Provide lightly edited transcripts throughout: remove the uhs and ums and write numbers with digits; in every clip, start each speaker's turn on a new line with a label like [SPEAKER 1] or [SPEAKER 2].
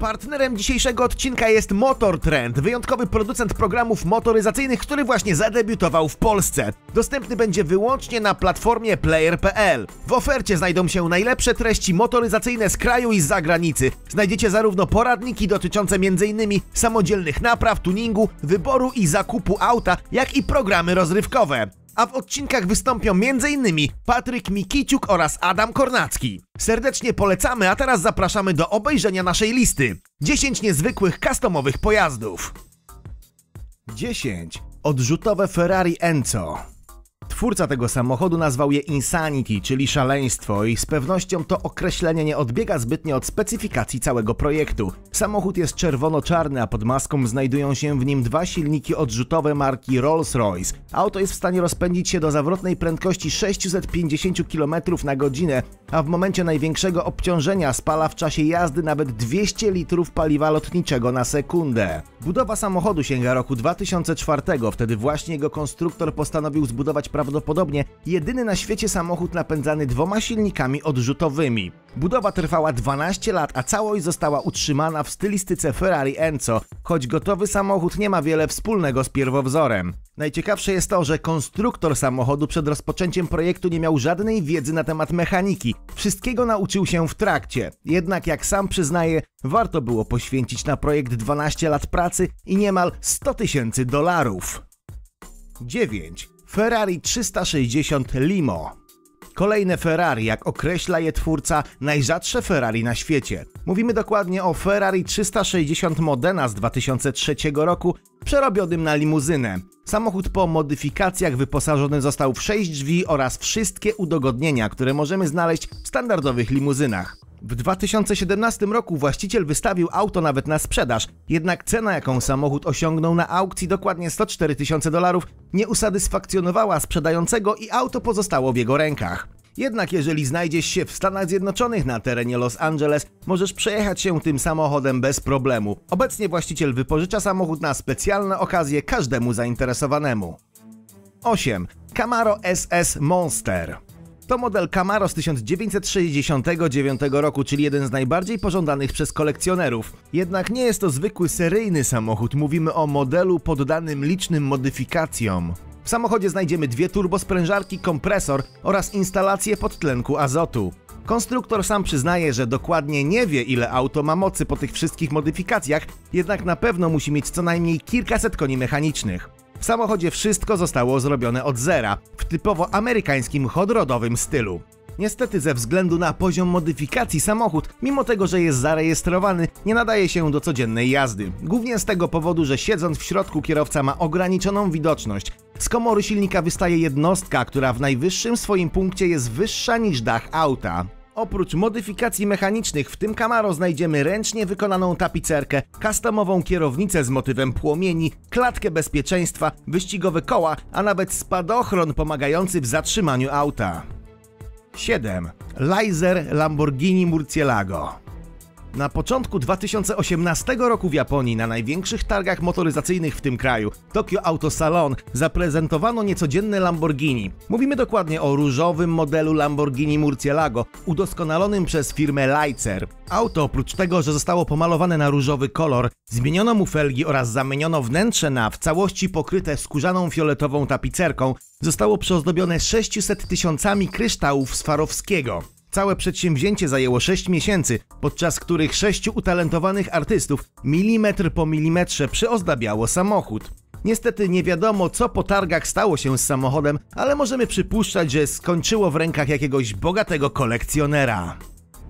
[SPEAKER 1] Partnerem dzisiejszego odcinka jest Motortrend, wyjątkowy producent programów motoryzacyjnych, który właśnie zadebiutował w Polsce. Dostępny będzie wyłącznie na platformie player.pl. W ofercie znajdą się najlepsze treści motoryzacyjne z kraju i z zagranicy. Znajdziecie zarówno poradniki dotyczące m.in. samodzielnych napraw, tuningu, wyboru i zakupu auta, jak i programy rozrywkowe. A w odcinkach wystąpią m.in. Patryk Mikiciuk oraz Adam Kornacki. Serdecznie polecamy, a teraz zapraszamy do obejrzenia naszej listy. 10 niezwykłych customowych pojazdów. 10. Odrzutowe Ferrari Enzo. Twórca tego samochodu nazwał je Insanity, czyli szaleństwo, i z pewnością to określenie nie odbiega zbytnio od specyfikacji całego projektu. Samochód jest czerwono-czarny, a pod maską znajdują się w nim dwa silniki odrzutowe marki Rolls-Royce. Auto jest w stanie rozpędzić się do zawrotnej prędkości 650 km/h, a w momencie największego obciążenia spala w czasie jazdy nawet 200 litrów paliwa lotniczego na sekundę. Budowa samochodu sięga roku 2004, wtedy właśnie jego konstruktor postanowił zbudować prawdopodobnie jedyny na świecie samochód napędzany dwoma silnikami odrzutowymi. Budowa trwała 12 lat, a całość została utrzymana w stylistyce Ferrari Enzo, choć gotowy samochód nie ma wiele wspólnego z pierwowzorem. Najciekawsze jest to, że konstruktor samochodu przed rozpoczęciem projektu nie miał żadnej wiedzy na temat mechaniki. Wszystkiego nauczył się w trakcie. Jednak jak sam przyznaje, warto było poświęcić na projekt 12 lat pracy i niemal $100 000. 9. Ferrari 360 Limo. Kolejne Ferrari, jak określa je twórca, najrzadsze Ferrari na świecie. Mówimy dokładnie o Ferrari 360 Modena z 2003 roku, przerobionym na limuzynę. Samochód po modyfikacjach wyposażony został w 6 drzwi oraz wszystkie udogodnienia, które możemy znaleźć w standardowych limuzynach. W 2017 roku właściciel wystawił auto nawet na sprzedaż, jednak cena, jaką samochód osiągnął na aukcji, dokładnie $104 000, nie usatysfakcjonowała sprzedającego i auto pozostało w jego rękach. Jednak jeżeli znajdziesz się w Stanach Zjednoczonych na terenie Los Angeles, możesz przejechać się tym samochodem bez problemu. Obecnie właściciel wypożycza samochód na specjalne okazje każdemu zainteresowanemu. 8. Camaro SS Monster. To model Camaro z 1969 roku, czyli jeden z najbardziej pożądanych przez kolekcjonerów. Jednak nie jest to zwykły seryjny samochód, mówimy o modelu poddanym licznym modyfikacjom. W samochodzie znajdziemy dwie turbosprężarki, kompresor oraz instalację podtlenku azotu. Konstruktor sam przyznaje, że dokładnie nie wie, ile auto ma mocy po tych wszystkich modyfikacjach, jednak na pewno musi mieć co najmniej kilkaset koni mechanicznych. W samochodzie wszystko zostało zrobione od zera, w typowo amerykańskim hot-rodowym stylu. Niestety ze względu na poziom modyfikacji samochód, mimo tego, że jest zarejestrowany, nie nadaje się do codziennej jazdy. Głównie z tego powodu, że siedząc w środku kierowca ma ograniczoną widoczność. Z komory silnika wystaje jednostka, która w najwyższym swoim punkcie jest wyższa niż dach auta. Oprócz modyfikacji mechanicznych w tym Camaro znajdziemy ręcznie wykonaną tapicerkę, customową kierownicę z motywem płomieni, klatkę bezpieczeństwa, wyścigowe koła, a nawet spadochron pomagający w zatrzymaniu auta. 7. Laser Lamborghini Murcielago. Na początku 2018 roku w Japonii na największych targach motoryzacyjnych w tym kraju, Tokyo Auto Salon, zaprezentowano niecodzienne Lamborghini. Mówimy dokładnie o różowym modelu Lamborghini Murcielago, udoskonalonym przez firmę Leitzer. Auto, oprócz tego, że zostało pomalowane na różowy kolor, zmieniono mu felgi oraz zamieniono wnętrze na w całości pokryte skórzaną fioletową tapicerką, zostało przyozdobione 600 000 kryształów Swarowskiego. Całe przedsięwzięcie zajęło 6 miesięcy, podczas których 6 utalentowanych artystów milimetr po milimetrze przyozdabiało samochód. Niestety nie wiadomo, co po targach stało się z samochodem, ale możemy przypuszczać, że skończyło w rękach jakiegoś bogatego kolekcjonera.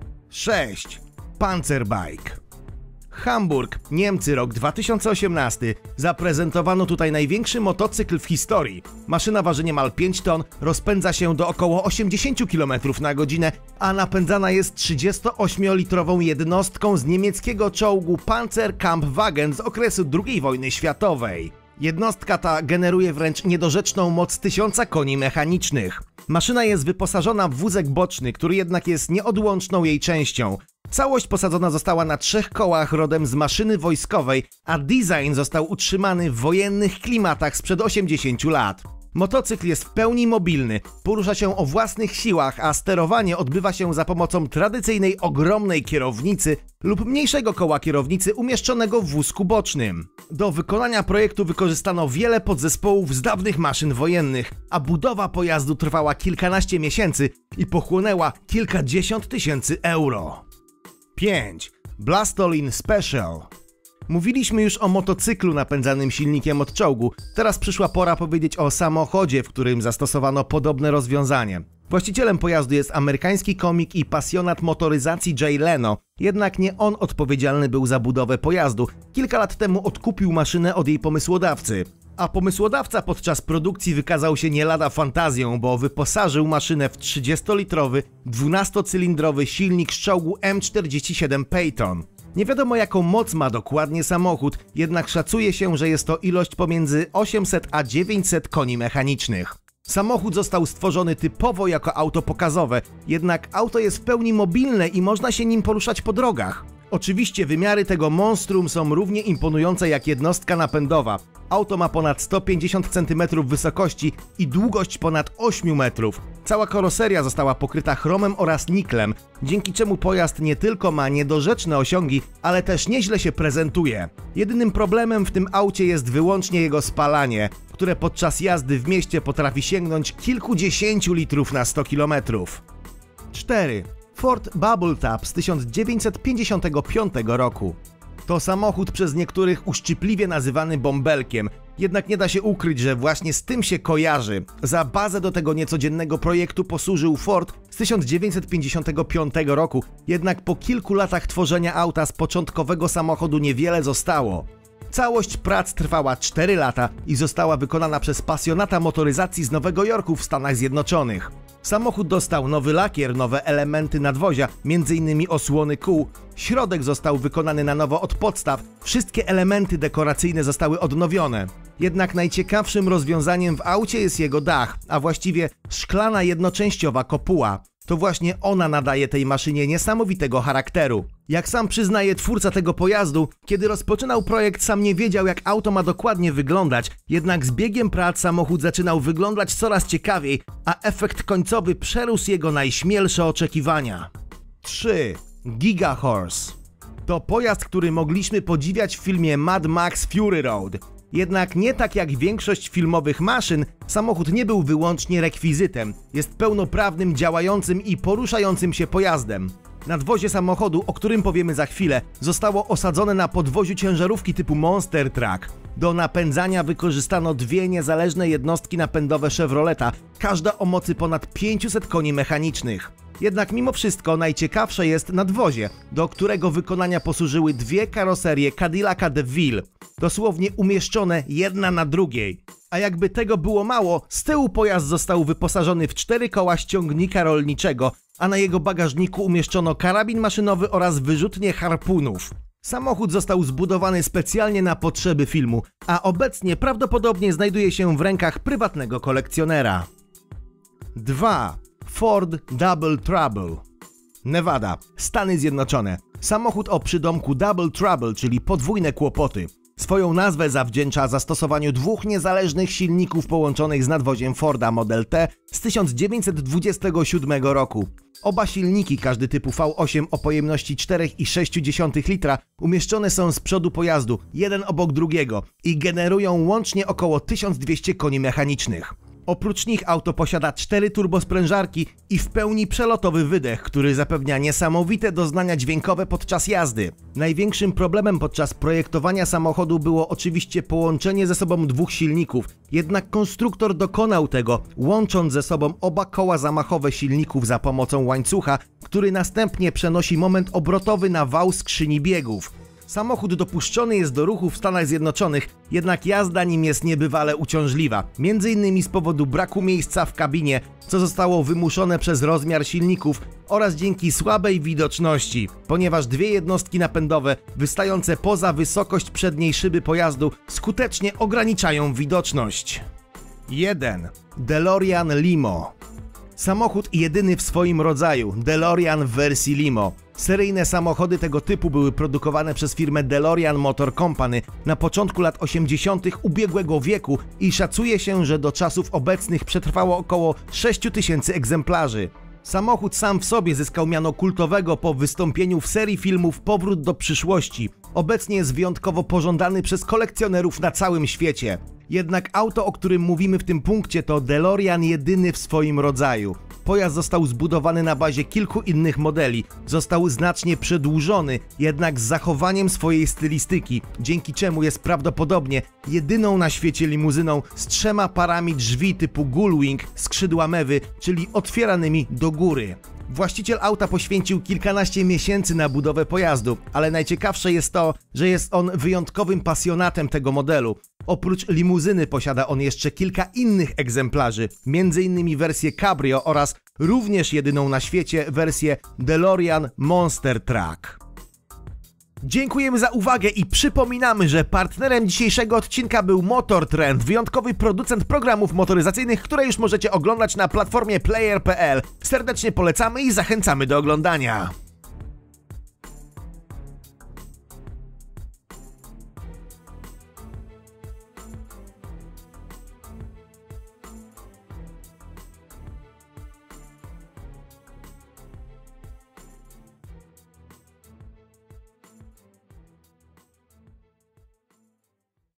[SPEAKER 1] 6. Panzerbike. Hamburg, Niemcy, rok 2018. Zaprezentowano tutaj największy motocykl w historii. Maszyna waży niemal 5 ton, rozpędza się do około 80 km/h, a napędzana jest 38-litrową jednostką z niemieckiego czołgu Panzerkampfwagen z okresu II wojny światowej. Jednostka ta generuje wręcz niedorzeczną moc 1000 koni mechanicznych. Maszyna jest wyposażona w wózek boczny, który jednak jest nieodłączną jej częścią. Całość posadzona została na 3 kołach rodem z maszyny wojskowej, a design został utrzymany w wojennych klimatach sprzed 80 lat. Motocykl jest w pełni mobilny, porusza się o własnych siłach, a sterowanie odbywa się za pomocą tradycyjnej ogromnej kierownicy lub mniejszego koła kierownicy umieszczonego w wózku bocznym. Do wykonania projektu wykorzystano wiele podzespołów z dawnych maszyn wojennych, a budowa pojazdu trwała kilkanaście miesięcy i pochłonęła kilkadziesiąt tysięcy euro. 5. Blastolin Special. Mówiliśmy już o motocyklu napędzanym silnikiem od czołgu, teraz przyszła pora powiedzieć o samochodzie, w którym zastosowano podobne rozwiązanie. Właścicielem pojazdu jest amerykański komik i pasjonat motoryzacji Jay Leno, jednak nie on odpowiedzialny był za budowę pojazdu. Kilka lat temu odkupił maszynę od jej pomysłodawcy. A pomysłodawca podczas produkcji wykazał się nie lada fantazją, bo wyposażył maszynę w 30-litrowy, 12-cylindrowy silnik z czołgu M47 Peyton. Nie wiadomo jaką moc ma dokładnie samochód, jednak szacuje się, że jest to ilość pomiędzy 800 a 900 koni mechanicznych. Samochód został stworzony typowo jako auto pokazowe, jednak auto jest w pełni mobilne i można się nim poruszać po drogach. Oczywiście wymiary tego monstrum są równie imponujące jak jednostka napędowa. Auto ma ponad 150 cm wysokości i długość ponad 8 metrów. Cała karoseria została pokryta chromem oraz niklem, dzięki czemu pojazd nie tylko ma niedorzeczne osiągi, ale też nieźle się prezentuje. Jedynym problemem w tym aucie jest wyłącznie jego spalanie, które podczas jazdy w mieście potrafi sięgnąć kilkudziesięciu litrów na 100 km. 4. Ford Bubble Top z 1955 roku. To samochód przez niektórych uszczypliwie nazywany bąbelkiem, jednak nie da się ukryć, że właśnie z tym się kojarzy. Za bazę do tego niecodziennego projektu posłużył Ford z 1955 roku, jednak po kilku latach tworzenia auta z początkowego samochodu niewiele zostało. Całość prac trwała 4 lata i została wykonana przez pasjonata motoryzacji z Nowego Jorku w Stanach Zjednoczonych. Samochód dostał nowy lakier, nowe elementy nadwozia, m.in. osłony kół. Środek został wykonany na nowo od podstaw, wszystkie elementy dekoracyjne zostały odnowione. Jednak najciekawszym rozwiązaniem w aucie jest jego dach, a właściwie szklana jednoczęściowa kopuła. To właśnie ona nadaje tej maszynie niesamowitego charakteru. Jak sam przyznaje twórca tego pojazdu, kiedy rozpoczynał projekt, sam nie wiedział, jak auto ma dokładnie wyglądać, jednak z biegiem prac samochód zaczynał wyglądać coraz ciekawiej, a efekt końcowy przerósł jego najśmielsze oczekiwania. 3. Giga Horse. To pojazd, który mogliśmy podziwiać w filmie Mad Max Fury Road. Jednak nie tak jak większość filmowych maszyn, samochód nie był wyłącznie rekwizytem. Jest pełnoprawnym, działającym i poruszającym się pojazdem. Nadwozie samochodu, o którym powiemy za chwilę, zostało osadzone na podwoziu ciężarówki typu Monster Truck. Do napędzania wykorzystano dwie niezależne jednostki napędowe Chevroleta, każda o mocy ponad 500 koni mechanicznych. Jednak mimo wszystko najciekawsze jest nadwozie, do którego wykonania posłużyły dwie karoserie Cadillaca DeVille, dosłownie umieszczone jedna na drugiej. A jakby tego było mało, z tyłu pojazd został wyposażony w 4 koła ściągnika rolniczego, a na jego bagażniku umieszczono karabin maszynowy oraz wyrzutnie harpunów. Samochód został zbudowany specjalnie na potrzeby filmu, a obecnie prawdopodobnie znajduje się w rękach prywatnego kolekcjonera. 2. Ford Double Trouble. Nevada, Stany Zjednoczone. Samochód o przydomku Double Trouble, czyli podwójne kłopoty. Swoją nazwę zawdzięcza zastosowaniu dwóch niezależnych silników połączonych z nadwoziem Forda Model T z 1927 roku. Oba silniki, każdy typu V8 o pojemności 4,6 litra, umieszczone są z przodu pojazdu, jeden obok drugiego i generują łącznie około 1200 koni mechanicznych. Oprócz nich auto posiada 4 turbosprężarki i w pełni przelotowy wydech, który zapewnia niesamowite doznania dźwiękowe podczas jazdy. Największym problemem podczas projektowania samochodu było oczywiście połączenie ze sobą dwóch silników, jednak konstruktor dokonał tego, łącząc ze sobą oba koła zamachowe silników za pomocą łańcucha, który następnie przenosi moment obrotowy na wał skrzyni biegów. Samochód dopuszczony jest do ruchu w Stanach Zjednoczonych, jednak jazda nim jest niebywale uciążliwa, m.in. z powodu braku miejsca w kabinie, co zostało wymuszone przez rozmiar silników oraz dzięki słabej widoczności, ponieważ dwie jednostki napędowe wystające poza wysokość przedniej szyby pojazdu skutecznie ograniczają widoczność. 1. DeLorean Limo. Samochód jedyny w swoim rodzaju, DeLorean w wersji Limo. Seryjne samochody tego typu były produkowane przez firmę DeLorean Motor Company na początku lat 80. ubiegłego wieku i szacuje się, że do czasów obecnych przetrwało około 6000 egzemplarzy. Samochód sam w sobie zyskał miano kultowego po wystąpieniu w serii filmów Powrót do przyszłości. Obecnie jest wyjątkowo pożądany przez kolekcjonerów na całym świecie. Jednak auto, o którym mówimy w tym punkcie, to DeLorean jedyny w swoim rodzaju. Pojazd został zbudowany na bazie kilku innych modeli, został znacznie przedłużony, jednak z zachowaniem swojej stylistyki, dzięki czemu jest prawdopodobnie jedyną na świecie limuzyną z 3 parami drzwi typu Gullwing, skrzydła mewy, czyli otwieranymi do góry. Właściciel auta poświęcił kilkanaście miesięcy na budowę pojazdu, ale najciekawsze jest to, że jest on wyjątkowym pasjonatem tego modelu. Oprócz limuzyny posiada on jeszcze kilka innych egzemplarzy, m.in. wersję Cabrio oraz również jedyną na świecie wersję DeLorean Monster Truck. Dziękujemy za uwagę i przypominamy, że partnerem dzisiejszego odcinka był Motor Trend, wyjątkowy producent programów motoryzacyjnych, które już możecie oglądać na platformie player.pl. Serdecznie polecamy i zachęcamy do oglądania.